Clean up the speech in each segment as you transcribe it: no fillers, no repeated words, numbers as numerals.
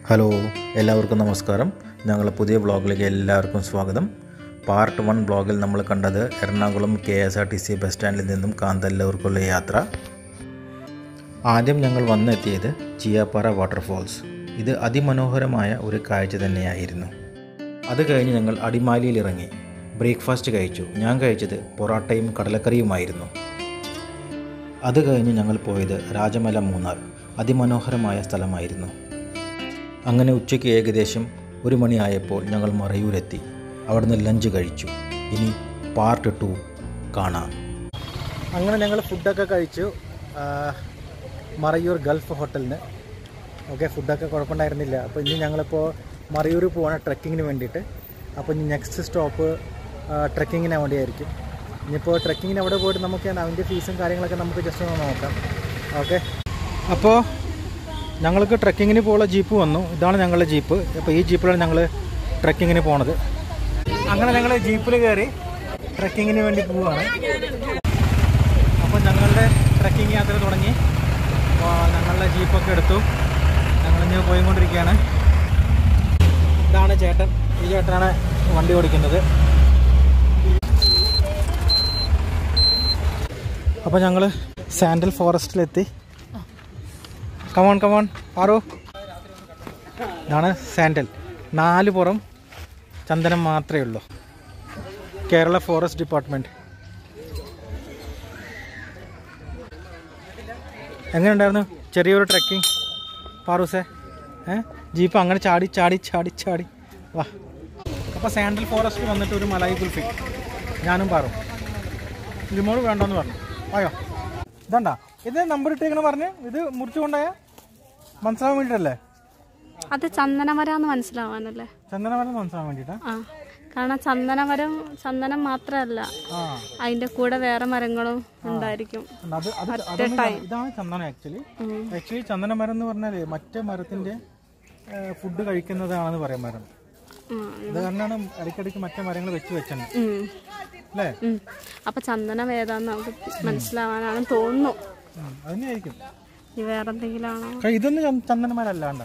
Hello, എല്ലാവർക്കും നമസ്കാരം. ഞങ്ങളുടെ പുതിയ വ്ളോഗിലേക്ക് എല്ലാവർക്കും സ്വാഗതം. പാർട്ട് 1 വ്ളോഗിൽ നമ്മൾ കണ്ടത് എറണാകുളം KSRTC ബസ് സ്റ്റാൻഡിൽ നിന്നും കാന്തല്ലൂർക്കുള്ള യാത്ര. ആദ്യം ഞങ്ങൾ വന്നെത്തിയത് ചിയാപ്പാറ വാട്ടർഫോൾസ്. ഇത് അതിമനോഹരമായ ഒരു കാഴ്ച തന്നെയായിരുന്നു. അത് കഴിഞ്ഞ് ഞങ്ങൾ അടിമാലിയിൽ ഇറങ്ങി ബ്രേക്ക്ഫാസ്റ്റ് കഴിച്ചു. ഞാൻ കഴിച്ചത് പൊറാട്ടയും കടലക്കറിയുമായിരുന്നു. അത് കഴിഞ്ഞ് ഞങ്ങൾ പോയത് രാജമല മൂന്നാർ. അതിമനോഹരമായ സ്ഥലമായിരുന്നു. അങ്ങനെ ഉച്ചയ്ക്ക് ഏകദേശം 1 മണിയായപ്പോൾ ഞങ്ങൾ മറയൂരെത്തി. അവിടുന്ന് ലഞ്ച് കഴിച്ചു. ഇനി പാർട്ട് 2 കാണാം. അങ്ങനെ ഞങ്ങൾ ഫുഡൊക്കെ കഴിച്ചു മറയൂർ ഗൾഫ് ഹോട്ടലിന്. ഓക്കെ, ഫുഡൊക്കെ കുഴപ്പമുണ്ടായിരുന്നില്ല. അപ്പോൾ ഇനി ഞങ്ങളിപ്പോൾ മറയൂർ പോവാണ് ട്രെക്കിങ്ങിന് വേണ്ടിയിട്ട്. അപ്പോൾ ഇനി നെക്സ്റ്റ് സ്റ്റോപ്പ് ട്രെക്കിങ്ങിന് വേണ്ടിയായിരിക്കും. ഇനിയിപ്പോൾ ട്രെക്കിങ്ങിന് അവിടെ പോയിട്ട് നമുക്ക് അതിൻ്റെ ഫീസും കാര്യങ്ങളൊക്കെ നമുക്ക് ജസ്റ്റ് ഒന്ന് നോക്കാം. ഓക്കെ, അപ്പോൾ ഞങ്ങൾക്ക് ട്രെക്കിങ്ങിന് പോകാനുള്ള ജീപ്പ് വന്നു. ഇതാണ് ഞങ്ങളുടെ ജീപ്പ്. അപ്പോൾ ഈ ജീപ്പിലാണ് ഞങ്ങൾ ട്രെക്കിങ്ങിന് പോണത്. അങ്ങനെ ഞങ്ങൾ ജീപ്പിൽ കയറി ട്രെക്കിങ്ങിന് വേണ്ടി പോവുകയാണ്. അപ്പോൾ ഞങ്ങളുടെ ട്രെക്കിങ് യാത്ര തുടങ്ങി. അപ്പോൾ ഞങ്ങളുടെ ജീപ്പൊക്കെ എടുത്തു. ഞങ്ങളിങ്ങനെ പോയിക്കൊണ്ടിരിക്കുകയാണ്. ഇതാണ് ചേട്ടൻ. ഈ ചേട്ടനാണ് വണ്ടി ഓടിക്കുന്നത്. അപ്പോൾ ഞങ്ങൾ സാൻഡൽ ഫോറസ്റ്റിലെത്തി. കമോൺ പാറു. ഇതാണ് സാൻഡൽ. 4 പുറം ചന്ദനം മാത്രമേ ഉള്ളൂ. Kerala forest department. എങ്ങനെയുണ്ടായിരുന്നു ചെറിയൊരു ട്രെക്കിംഗ് പാറൂസേ? ജീപ്പ് അങ്ങനെ ചാടി വാ. അപ്പോൾ സാൻഡൽ ഫോറസ്റ്റ് വന്നിട്ട് ഒരു മലായി കുൽഫി ഞാനും പാറും. ലിമോള് വേണ്ടോന്ന് പറഞ്ഞു. ആയോ ഇതണ്ടാ, ഇത് നമ്പർ ഇട്ടേക്കണ പറഞ്ഞ് ഇത് മുറിച്ചു കൊണ്ടായ മനസ്സിലാവാൻ വേണ്ടിട്ടല്ലേ? അത് ചന്ദനമരാന്ന് മനസ്സിലാവാനല്ലേ? ചന്ദനമരം മനസ്സിലാവാൻ വേണ്ടിട്ടാ. കാരണം ചന്ദനം മാത്രല്ല, അതിന്റെ കൂടെ വേറെ മരങ്ങളും ഉണ്ടായിരിക്കും. ഇതാണ് ചന്ദനം. ആക്ച്വലി ചന്ദനമരം എന്ന് പറഞ്ഞാല് മറ്റേ മരത്തിന്റെ ഫുഡ് കഴിക്കുന്നതാണെന്ന് പറയാൻ മരം. അത് കാരണമാണ് ഇടയ്ക്കിടയ്ക്ക് മറ്റേ മരങ്ങൾ വെച്ചിട്ടുണ്ട് അല്ലേ? അപ്പൊ ചന്ദനം ഏതാന്ന് നമുക്ക് മനസ്സിലാവാനാണ് തോന്നുന്നു. അതിനായിരിക്കും. വേറെ എന്തെങ്കിലും ആണോ? ഇതൊന്നും ചന്ദനമരല്ലാണ്ട.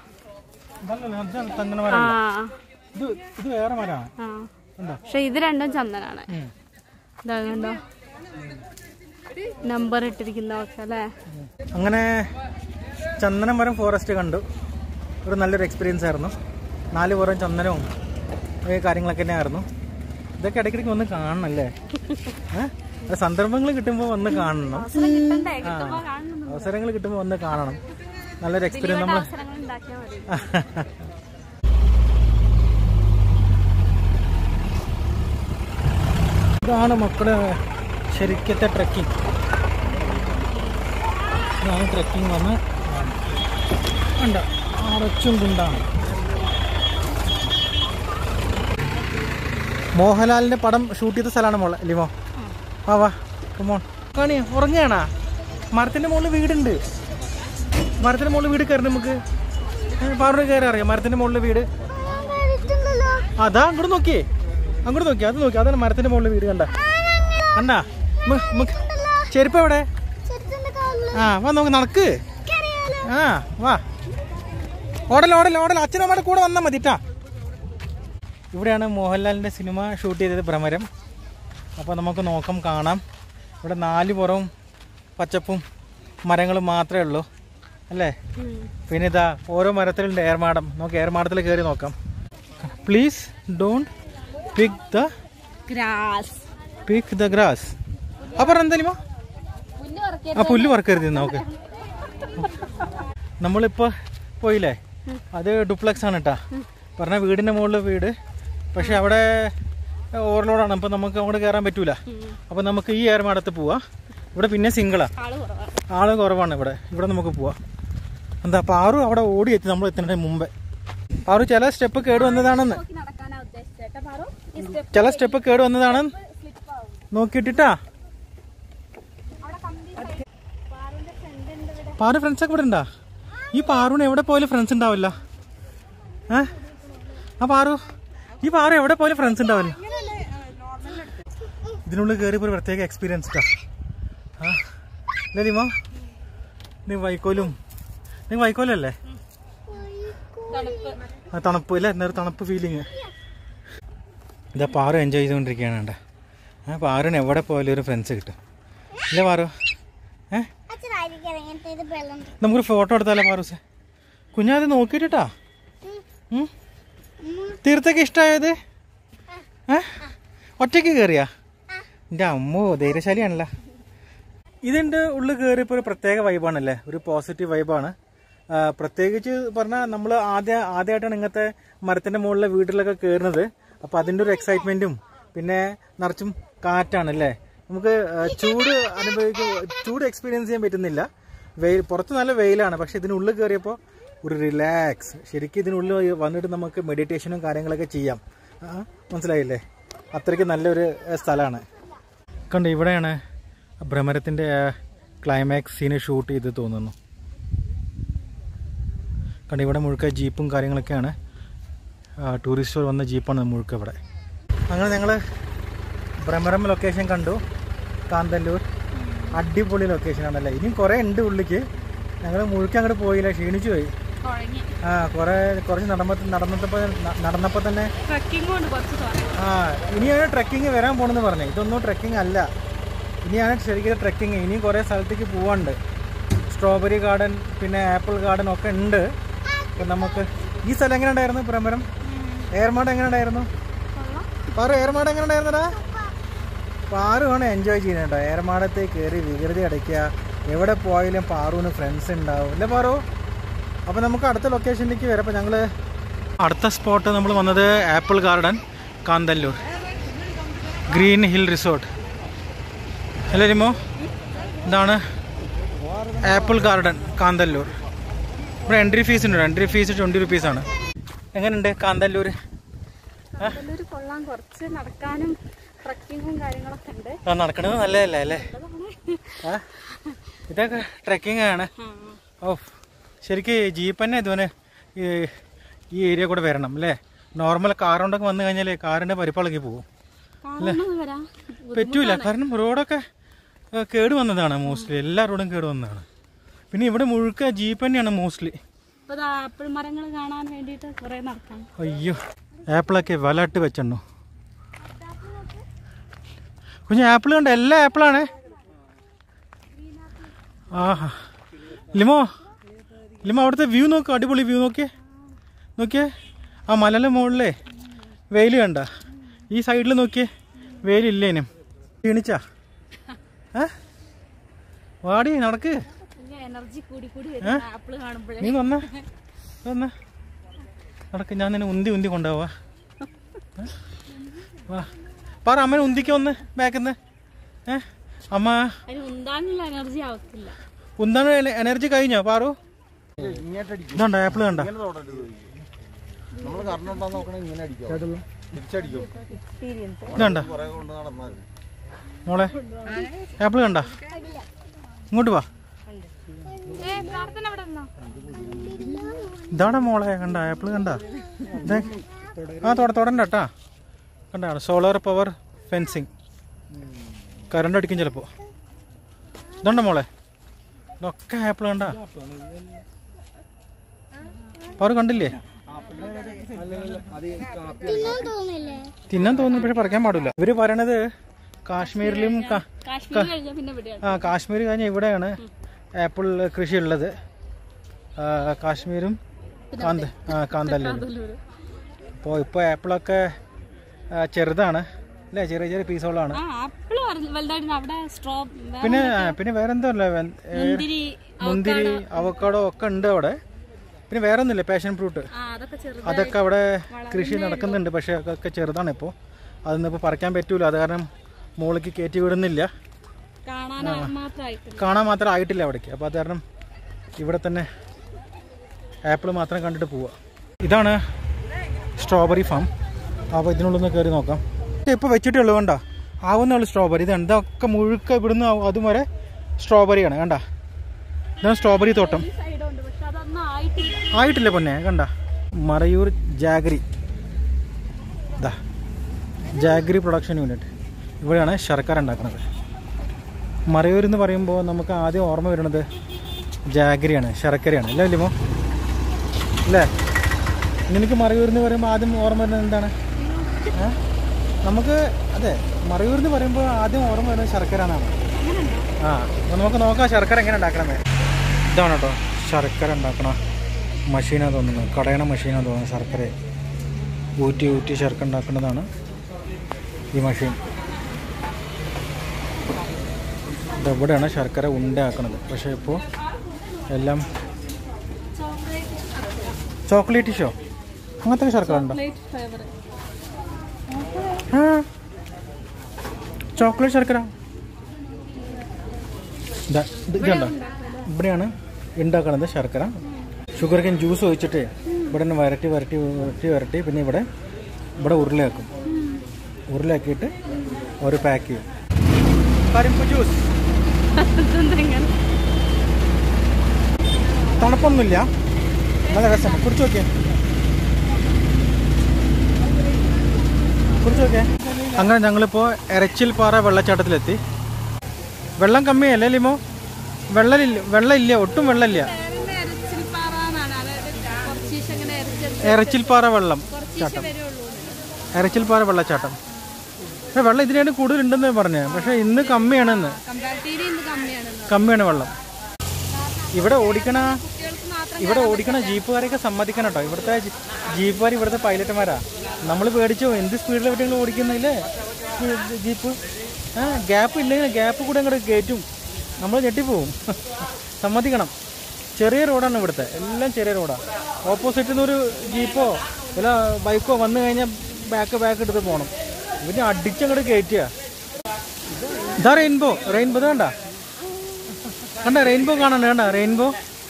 ഇത് വേറെ മരമാണ്. പക്ഷെ ഇത് രണ്ടും ചന്ദനാണ്. ഇതാ കണ്ടോ, നമ്പർ ഇട്ടിരിക്കുന്നതൊക്കെ അല്ലേ? അങ്ങനെ ചന്ദനമരം ഫോറസ്റ്റ് കണ്ടു. ഒരു നല്ലൊരു എക്സ്പീരിയൻസ് ആയിരുന്നു. 4 പുറം ചന്ദനവും കാര്യങ്ങളൊക്കെ തന്നെ ആയിരുന്നു. ഇതൊക്കെ ഇടയ്ക്കിടയ്ക്ക് ഒന്ന് കാണണം അല്ലേ? സന്ദർഭങ്ങൾ കിട്ടുമ്പോൾ വന്ന് കാണണം. അവസരങ്ങൾ കിട്ടുമ്പോൾ വന്ന് കാണണം. നല്ലൊരു എക്സ്പീരിയൻസ്. നമ്മൾ ഇതാണ് മക്കളെ ശരിക്കത്തെ ട്രെക്കിംഗ്. ഇതാണ് ട്രെക്കിംഗ് വന്ന് ഉണ്ട്. അറച്ചും കുണ്ടാണ്. മോഹൻലാലിന്റെ പടം ഷൂട്ട് ചെയ്ത സ്ഥലമാണ് മോളെ ലിമോ. വാ കമോൺ. കാണി ഉറങ്ങുകയാണാ? മരത്തിന്റെ മുകളിൽ വീടുണ്ട്. മരത്തിന്റെ മുകളിൽ വീട് കയറി നമുക്ക് പാറു കയറി അറിയാം. മരത്തിന്റെ മുകളിൽ വീട് അതാ. അങ്ങോട്ട് നോക്കി അത് നോക്കി. അതാണ് മരത്തിന്റെ മുകളിൽ വീട്. കണ്ടാ ചെരുപ്പ് എവിടെ? വാ നോക്ക്, നടക്ക്. വാ, ഓടൽ അച്ഛനമ്മയുടെ കൂടെ വന്നാൽ മതിട്ടാ. ഇവിടെയാണ് മോഹൻലാലിൻ്റെ സിനിമ ഷൂട്ട് ചെയ്തത്, ഭ്രമരം. അപ്പോൾ നമുക്ക് നോക്കാം, കാണാം. ഇവിടെ 4 പുറവും പച്ചപ്പും മരങ്ങളും മാത്രമേ ഉള്ളൂ അല്ലേ? പിന്നെ ഇതാ ഓരോ മരത്തിലുണ്ട് ഏർമാടം. നമുക്ക് ഏർമാടത്തിൽ കയറി നോക്കാം. Please don't pick the grass. അപ്പം എന്തായാലും പുല്ല് വറക്കരുത്. ഓക്കെ, നമ്മളിപ്പോൾ പോയില്ലേ, അത് ഡുപ്ലക്സ് ആണ് കേട്ടാ. പറഞ്ഞ വീടിൻ്റെ മുകളിൽ വീട്. പക്ഷെ അവിടെ ഓവർലോഡാണ്. അപ്പം നമുക്ക് അങ്ങോട്ട് കയറാൻ പറ്റൂല. അപ്പം നമുക്ക് ഈ ഏർമാടത്ത് പോവാം. ഇവിടെ പിന്നെ സിംഗിളാ, ആള് കുറവാണ് ഇവിടെ നമുക്ക് പോവാം. എന്താ പാറു അവിടെ ഓടിയെത്തി നമ്മൾ എത്തുന്നതിന് മുമ്പേ. പാറു ചില സ്റ്റെപ്പ് കേട് വന്നതാണെന്ന് നോക്കിയിട്ടാ. പാറു ഫ്രണ്ട്സൊക്കെ ഇവിടെ ഉണ്ടാ? ഈ പാറുവിന് എവിടെ പോയാലും ഫ്രണ്ട്സ് ഉണ്ടാവില്ല. ഈ പാറു എവിടെ പോയാലും ഫ്രണ്ട്സ് ഉണ്ടാവില്ല. ഇതിനുള്ളിൽ കയറിയപ്പോൾ ഒരു പ്രത്യേക എക്സ്പീരിയൻസ് ഇട്ടാ. അല്ലേ ലിമോ? നീ വൈക്കോലും. നീ വൈക്കോലല്ലേ? ആ തണുപ്പ് ഇല്ല, എന്നൊരു തണുപ്പ് ഫീലിങ്. ഇതാ പാറു എൻജോയ് ചെയ്തുകൊണ്ടിരിക്കുകയാണ് കേട്ടോ. പാറുവിന് എവിടെ പോയാലും ഒരു ഫ്രണ്ട്സ് കിട്ടും ഇല്ലേ പാറു? നമുക്കൊരു ഫോട്ടോ എടുത്താലോ പാറൂസേ? കുഞ്ഞാത് നോക്കിയിട്ടാ തീർത്തൊക്കെ ഇഷ്ടമായത്? ഒറ്റയ്ക്ക് കയറിയാ? എൻ്റെ അമ്മോ ധൈര്യശാലിയാണല്ലോ. ഇതിൻ്റെ ഉള്ളിൽ കയറിയപ്പോൾ ഒരു പ്രത്യേക വൈബാണല്ലേ, ഒരു പോസിറ്റീവ് വൈബാണ്. പ്രത്യേകിച്ച് പറഞ്ഞാൽ നമ്മൾ ആദ്യമായിട്ടാണ് ഇങ്ങനത്തെ മരത്തിൻ്റെ മുകളിലെ വീട്ടിലൊക്കെ കയറുന്നത്. അപ്പോൾ അതിൻ്റെ ഒരു എക്സൈറ്റ്മെൻറ്റും പിന്നെ നിറച്ചും കാറ്റാണല്ലേ. നമുക്ക് ചൂട് എക്സ്പീരിയൻസ് ചെയ്യാൻ പറ്റുന്നില്ല. പുറത്ത് നല്ല വെയിലാണ്, പക്ഷെ ഇതിനുള്ളിൽ കയറിയപ്പോൾ ഒരു റിലാക്സ്. ശരിക്കും ഇതിനുള്ളിൽ വന്നിട്ട് നമുക്ക് മെഡിറ്റേഷനും കാര്യങ്ങളൊക്കെ ചെയ്യാം. മനസ്സിലായില്ലേ? അത്രയ്ക്ക് നല്ലൊരു സ്ഥലമാണ്. കണ്ട് ഇവിടെയാണ് ഭ്രമരത്തിൻ്റെ ക്ലൈമാക്സ് സീന് ഷൂട്ട് ചെയ്ത് തോന്നുന്നു. കണ്ട് ഇവിടെ മുഴുക്ക ജീപ്പും കാര്യങ്ങളൊക്കെയാണ്. ടൂറിസ്റ്റുകൾ വന്ന ജീപ്പാണ് മുഴുക്ക ഇവിടെ. അങ്ങനെ ഞങ്ങൾ ഭ്രമരം ലൊക്കേഷൻ കണ്ടു. കാന്തല്ലൂർ അടിപൊളി ലൊക്കേഷനാണല്ലേ. ഇനിയും കുറേ ഉണ്ട് ഉള്ളിലേക്ക്. ഞങ്ങൾ മുഴുക്ക അങ്ങോട്ട് പോയില്ല, ക്ഷീണിച്ചു പോയി. കുറച്ച് നടന്നപ്പോൾ തന്നെ ഇനിയാണ് ട്രെക്കിങ് വരാൻ പോണെന്ന് പറഞ്ഞു. ഇതൊന്നും ട്രെക്കിംഗ് അല്ല, ഇനിയാണ് ശരിക്കും ട്രെക്കിങ്. ഇനിയും കുറേ സ്ഥലത്തേക്ക് പോകാനുണ്ട്. സ്ട്രോബെറി ഗാർഡൻ പിന്നെ ആപ്പിൾ ഗാർഡൻ ഒക്കെ ഉണ്ട്. അപ്പം നമുക്ക് ഈ സ്ഥലം എങ്ങനെ ഉണ്ടായിരുന്നു? ഭ്രമരം ഏർമാട് എങ്ങനെ ഉണ്ടായിരുന്നു? പാറു ഏർമാട് എങ്ങനെ ഉണ്ടായിരുന്നടാ? പാറുവാണ് എൻജോയ് ചെയ്യുന്നത് കേട്ടോ. ഏർമാടത്തേക്ക് കയറി വികൃതി അടയ്ക്കുക. എവിടെ പോയാലും പാറുവിന് ഫ്രണ്ട്സ് ഉണ്ടാവും അല്ലേ പാറു? അപ്പോൾ നമുക്ക് അടുത്ത ലൊക്കേഷനിലേക്ക് വരാം. അപ്പോൾ ഞങ്ങൾ അടുത്ത സ്പോട്ട് നമ്മൾ വന്നത് apple garden Kanthalloor green hill resort അല്ലേ രിമോ? ഇതാണ് ആപ്പിൾ ഗാർഡൻ കാന്തല്ലൂർ. ഇവിടെ എൻട്രി ഫീസ് ഉണ്ട്. എൻട്രി ഫീസ് 20 രൂപീസാണ്. എങ്ങനെയുണ്ട് കാന്തല്ലൂർ? കൊള്ളാം, കുറച്ച് നടക്കാനും ട്രക്കിങ്ങും കാര്യങ്ങളൊക്കെ ഉണ്ട്. നടക്കണത് നല്ലതല്ലേ അല്ലേ? ഇതൊക്കെ ട്രക്കിംഗ് ആണ്. ഓ ശരിക്കും ജീപ്പ് തന്നെ ഇതുവരെ ഈ ഏരിയ കൂടെ വരണം അല്ലേ? നോർമൽ കാർ കൊണ്ടൊക്കെ വന്നു കഴിഞ്ഞാൽ കാറിൻ്റെ പരിപ്പളക്കി പോകും അല്ലേ? പറ്റൂല, കാരണം റോഡൊക്കെ കേട് വന്നതാണ്. മോസ്റ്റ്ലി എല്ലാ റോഡും കേട് വന്നതാണ്. പിന്നെ ഇവിടെ മുഴുക്ക ജീപ്പ് തന്നെയാണ് മോസ്റ്റ്ലി. ആപ്പിൾ മരങ്ങൾ കാണാൻ വേണ്ടിയിട്ട് കുറേ നടക്കാം. അയ്യോ ആപ്പിളൊക്കെ വലട്ട് വെച്ചെണ്ണു. കുഞ്ഞ് ആപ്പിൾ കണ്ട എല്ലാ ആപ്പിളാണ്. ആഹാ ലിമോ അവിടുത്തെ വ്യൂ നോക്ക്, അടിപൊളി വ്യൂ നോക്കിയേ. ആ മലയുടെ മുകളിലേ വെയിൽ കണ്ട. ഈ സൈഡിൽ നോക്കിയേ വെയിലില്ലേനും. ക്ഷീണിച്ചാ? വാടി നടക്ക്. നീ വന്ന നടക്ക്, ഞാൻ നിന്നെ ഉന്തി കൊണ്ടുപോവാ. വാ പറ അമ്മനെ ഉന്തിക്ക് വന്ന് ബാക്കിന്ന്. അമ്മ ഉന്താൻ എനർജി കഴിഞ്ഞോ പാറു? ഇതുണ്ടോ ആപ്പിൾ കണ്ട? ഇതുണ്ട മോളെ ആപ്പിൾ കണ്ട? ഇങ്ങോട്ട് വാ. ഇതാടാ മോളെ കണ്ട ആപ്പിൾ കണ്ട? തൊടണ്ടട്ടാ. കണ്ടാണ് സോളാർ പവർ ഫെൻസിങ്. കറണ്ട് അടിക്കും ചിലപ്പോൾ. ഇതുണ്ടോ മോളെ? ഇതൊക്കെ ആപ്പിൾ കണ്ട? പാറു കണ്ടില്ലേ? തിന്നാൻ തോന്നുന്നു, പക്ഷെ പറിക്കാൻ പാടില്ല. ഇവര് പറയണത് കാശ്മീരിലും കാശ്മീർ കഴിഞ്ഞാൽ ഇവിടെയാണ് ആപ്പിൾ കൃഷി ഉള്ളത്. കാശ്മീരും കാന്തല്ലൂർ. അപ്പോൾ ഇപ്പോൾ ആപ്പിളൊക്കെ ചെറുതാണ് അല്ലേ? ചെറിയ പീസുകളാണ്. പിന്നെ വേറെന്തോ അല്ലേ, മുന്തിരി അവക്കാഡോ ഒക്കെ ഉണ്ട് അവിടെ. പിന്നെ വേറെ ഒന്നുമില്ല, പാഷൻ ഫ്രൂട്ട്, അതൊക്കെ അവിടെ കൃഷി നടക്കുന്നുണ്ട്. പക്ഷെ അതൊക്കെ ചെറുതാണ് ഇപ്പോൾ. അതൊന്നും ഇപ്പോൾ പറിക്കാൻ പറ്റൂല. അത് കാരണം മുകളിലേക്ക് കയറ്റി വിടുന്നില്ല. കാണാൻ മാത്രം ആയിട്ടില്ല അവിടേക്ക്. അപ്പോൾ അത് കാരണം ഇവിടെ തന്നെ ആപ്പിൾ മാത്രം കണ്ടിട്ട് പോവുക. ഇതാണ് സ്ട്രോബെറി ഫാം. അപ്പോൾ ഇതിനുള്ളൊന്ന് കയറി നോക്കാം. ഇപ്പോൾ വെച്ചിട്ടേ ഉള്ളൂ കണ്ട, ആവുന്നുള്ളൂ സ്ട്രോബെറി. ഇത് ഇതൊക്കെ മുഴുക്ക ഇവിടുന്ന് അതും വരെ സ്ട്രോബെറിയാണ് കണ്ട. ഇതാണ് സ്ട്രോബെറി തോട്ടം. ആയിട്ടില്ല പൊന്നെ കണ്ട. Marayoor jaggery, jaggery production unit. ഇവിടെയാണ് ശർക്കര ഉണ്ടാക്കുന്നത്. മറയൂർ എന്ന് പറയുമ്പോൾ നമുക്ക് ആദ്യം ഓർമ്മ വരുന്നത് ജാഗരിയാണ്, ശർക്കരയാണ് അല്ലേ ലിമോ? അല്ലേ? നിനക്ക് മറയൂരിന്ന് പറയുമ്പോൾ ആദ്യം ഓർമ്മ വരുന്നത് എന്താണ്? നമുക്ക് അതെ, മറയൂരിന്ന് പറയുമ്പോൾ ആദ്യം ഓർമ്മ വരുന്നത് ശർക്കര എന്നാണ്. അപ്പോൾ നമുക്ക് നോക്കാം ശർക്കര എങ്ങനെ ഉണ്ടാക്കണമെന്ന്. ഇതാണ് കേട്ടോ ശർക്കര ഉണ്ടാക്കണ മെഷീനാണ് തോന്നുന്നത്, കടയണ മെഷീനാണ് തോന്നുന്നത്. ശർക്കര ഊറ്റി ശർക്കര ഉണ്ടാക്കുന്നതാണ് ഈ മെഷീൻ. ഇതെവിടെയാണ് ശർക്കര ഉണ്ടാക്കുന്നത്. പക്ഷേ ഇപ്പോൾ എല്ലാം ചോക്ലേറ്റ് ഷോ അങ്ങനത്തെ ശർക്കര ഉണ്ടോ? ചോക്ലേറ്റ് ശർക്കര ഇതുണ്ടോ? ഇവിടെയാണ് ഉണ്ടാക്കുന്നത് ശർക്കര. ഷുഗർ കെയിൻ ജ്യൂസ് ഒഴിച്ചിട്ട് ഇവിടെ നിന്ന് വരട്ടി പിന്നെ ഇവിടെ ഉരുളയാക്കും. ഉരുളയാക്കിയിട്ട് ഒരു പാക്ക് ചെയ്യും. കരിമ്പ് ജ്യൂസ് തണുപ്പൊന്നുമില്ല, നല്ല രസമാണ്. കുടിച്ചു നോക്കിയേ. അങ്ങനെ ഞങ്ങളിപ്പോൾ എരച്ചിൽപ്പാറ വെള്ളച്ചാട്ടത്തിലെത്തി. വെള്ളം കമ്മിയല്ലേ ലിമോ? വെള്ളമില്ല, ഒട്ടും വെള്ളമില്ല. എരച്ചിൽപ്പാറ വെള്ളച്ചാട്ടം, എരച്ചിൽപ്പാറ വെള്ളച്ചാട്ടം. പക്ഷെ വെള്ളം ഇതിനാണ് കൂടുതലുണ്ടെന്ന് പറഞ്ഞത്. പക്ഷെ ഇന്ന് കമ്മിയാണ് വെള്ളം. ഇവിടെ ഓടിക്കണ ജീപ്പുകാരെയൊക്കെ സമ്മതിക്കണം കേട്ടോ. ഇവിടുത്തെ ജീപ്പുകാർ ഇവിടുത്തെ പൈലറ്റുമാരാ. നമ്മൾ പേടിച്ചോ, എന്ത് സ്പീഡിൽ എവിടെയെങ്കിലും ഓടിക്കുന്നില്ലേ ജീപ്പ്. ഗ്യാപ്പ് ഇല്ലെങ്കിൽ ഗ്യാപ്പ് കൂടെ അങ്ങോട്ട് കയറ്റും, നമ്മൾ ഞെട്ടിപ്പോവും. സമ്മതിക്കണം. ചെറിയ റോഡാണ് ഇവിടുത്തെ, എല്ലാം ചെറിയ റോഡാണ്. ഓപ്പോസിറ്റിൽ നിന്നൊരു ജീപ്പോ വല്ല ബൈക്കോ വന്നു കഴിഞ്ഞാൽ ബാക്ക് എടുത്ത് പോകണം. ഇവര് അടിച്ചങ്ങോട്ട് കയറ്റുക. ഇതാ റെയിൻബോ ഇത് കണ്ട റെയിൻബോ കാണണ്ട, കണ്ട റെയിൻബോ.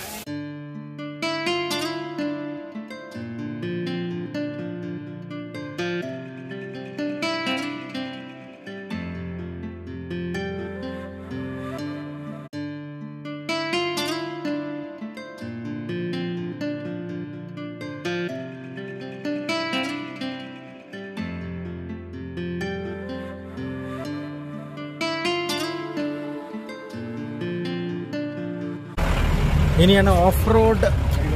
ഇനിയാണ് ഓഫ് റോഡ്.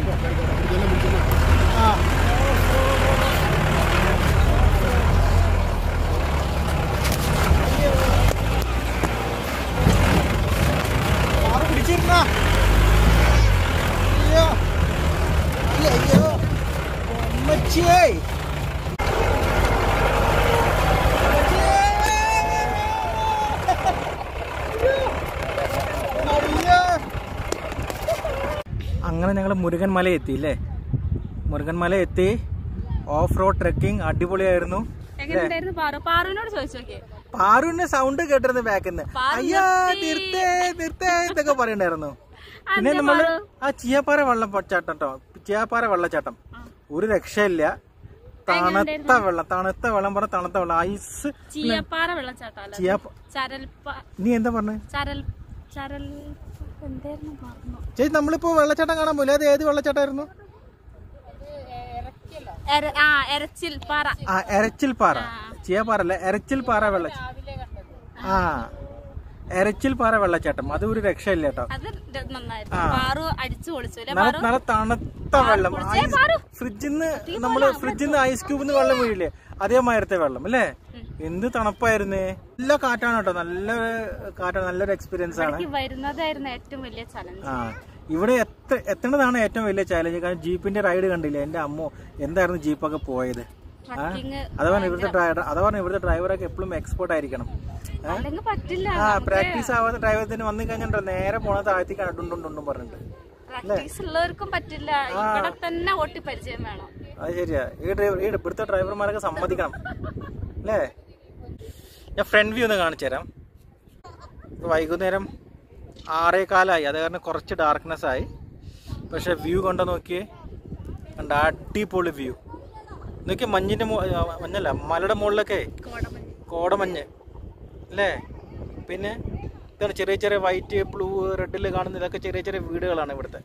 അങ്ങനെ ഞങ്ങൾ മുരുകൻമല എത്തി അല്ലേ? മുരുകൻമല എത്തി. ഓഫ് റോഡ് ട്രെക്കിംഗ് അടിപൊളിയായിരുന്നു. പാറുവിന്റെ സൗണ്ട് കേട്ടിരുന്നു ബാക്കിന്ന്. അയ്യാ തീർത്തേ ഇതൊക്കെ പറയണ്ടായിരുന്നു. പിന്നെ നമ്മള് ആ ചിയാപ്പാറ വെള്ളച്ചാട്ടം കേട്ടോ, ചിയാപ്പാറ വെള്ളച്ചാട്ടം ഒരു രക്ഷയില്ല. തണുത്ത വെള്ളം പറഞ്ഞ തണുത്ത വെള്ളം, ഐസ്. നീ എന്താ പറഞ്ഞേ ചേച്ചി? നമ്മളിപ്പോ വെള്ളച്ചാട്ടം കാണാൻ പോയില്ല, അത് ഏത് വെള്ളച്ചാട്ടമായിരുന്നു? എരച്ചിൽപ്പാറ, ചിയാപ്പാറ അല്ല, എരച്ചിൽപ്പാറ വെള്ളച്ചാട്ടം. എരച്ചിൽപ്പാറ വെള്ളച്ചാട്ടം അത് ഒരു രക്ഷയില്ല കേട്ടോ. നല്ല തണുത്ത വെള്ളം, ഫ്രിഡ്ജിന്ന് ഐസ് ക്യൂബിന്ന് വെള്ളം വീഴില്ലേ, അതേമാതിരത്തെ വെള്ളം അല്ലേ? എന്ത് തണുപ്പായിരുന്നേ. നല്ല കാറ്റാണ് കേട്ടോ, നല്ല കാറ്റാണ്, നല്ലൊരു എക്സ്പീരിയൻസ് ആണ്. ഇവിടെ എത്തേണ്ടതാണ് ഏറ്റവും വലിയ ചാലഞ്ച്. കാരണം ജീപ്പിന്റെ റൈഡ് കണ്ടില്ലേ എന്റെ അമ്മോ, എന്തായിരുന്നു ജീപ്പൊക്കെ പോയത്. അതാണ് ഇവിടുത്തെ ഡ്രൈവറൊക്കെ എപ്പോഴും എക്സ്പേർട്ട് ആയിരിക്കണം. പ്രാക്ടീസ് ആവാത്ത ഡ്രൈവറിന് വന്നു കഴിഞ്ഞാൽ നേരെ പോണ താഴ്ത്തിക്കാണ് ഡുണ്ടും പറഞ്ഞിട്ട്. അത് ശരിയാ, ഇവിടുത്തെ ഡ്രൈവർമാരൊക്കെ സമ്മതിക്കണം അല്ലേ? ഞാൻ ഫ്രണ്ട് വ്യൂ ഒന്ന് കാണിച്ചു തരാം. വൈകുന്നേരം 6:15 അത് കാരണം കുറച്ച് ഡാർക്ക്നെസ് ആയി. പക്ഷെ വ്യൂ കണ്ടോ നോക്കിയേ, കണ്ട അടിപൊളി വ്യൂ നോക്കിയേ. മഞ്ഞല്ല മലയുടെ മുകളിലൊക്കെ കോടമഞ്ഞ് അല്ലേ? പിന്നെ ഇതാണ് ചെറിയ വൈറ്റ് ബ്ലൂ റെഡിൽ കാണുന്ന ഇതൊക്കെ ചെറിയ വീടുകളാണ് ഇവിടുത്തെ.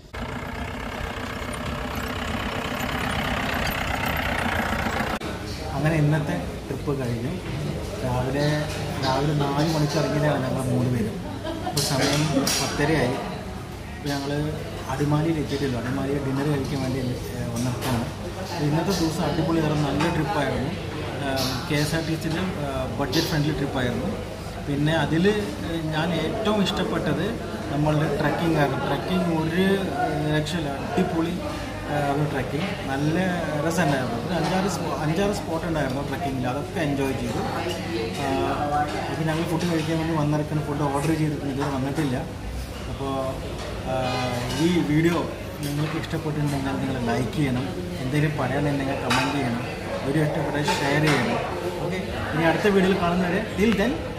അങ്ങനെ ഇന്നത്തെ ട്രിപ്പ് കഴിഞ്ഞു. രാവിലെ 4 മണിക്ക് ഇറങ്ങിയതാണ് ഞങ്ങൾ 3 പേരും. ഇപ്പോൾ സമയം 10:30 ഇപ്പോൾ ഞങ്ങൾ അടിമാലിയിൽ എത്തിയിട്ടില്ല. അടിമാലിയിൽ ഡിന്നർ കഴിക്കാൻ വേണ്ടി വന്നിട്ടാണ്. ഇന്നത്തെ ദിവസം അടിപൊളിയായിരുന്നു, നല്ല ട്രിപ്പായിരുന്നു. KSRTC ബഡ്ജറ്റ് ഫ്രണ്ട്ലി ട്രിപ്പായിരുന്നു. പിന്നെ അതിൽ ഞാൻ ഏറ്റവും ഇഷ്ടപ്പെട്ടത് നമ്മളുടെ ട്രക്കിംഗ് ആയിരുന്നു. ട്രക്കിംഗ് ഒരു രക്ഷയില്ല, അടിപൊളി ഒരു ട്രക്കിംഗ്, നല്ല രസമുണ്ടായിരുന്നു. ഒരു അഞ്ചാറ് സ്പോട്ട് ഉണ്ടായിരുന്നു ട്രക്കിങ്ങിൽ, അതൊക്കെ എൻജോയ് ചെയ്തു. അപ്പോൾ ഞങ്ങൾ ഫുഡ് കഴിക്കാൻ വേണ്ടി വന്നിറക്കുന്ന ഫുഡ് ഓർഡർ ചെയ്തിട്ടുണ്ട്, ഇതുവരെ വന്നിട്ടില്ല. അപ്പോൾ ഈ വീഡിയോ നിങ്ങൾക്ക് ഇഷ്ടപ്പെട്ടിട്ടുണ്ടെങ്കിൽ നിങ്ങൾ ലൈക്ക് ചെയ്യണം, എന്തെങ്കിലും പറയാനുണ്ടെങ്കിൽ കമൻറ്റ് ചെയ്യണം, വീഡിയോ ഇഷ്ടപ്പെട്ടാൽ ഷെയർ ചെയ്യണം. ഓക്കെ, ഇനി അടുത്ത വീഡിയോയിൽ കാണുന്നവരെ ടിൽ ദെൻ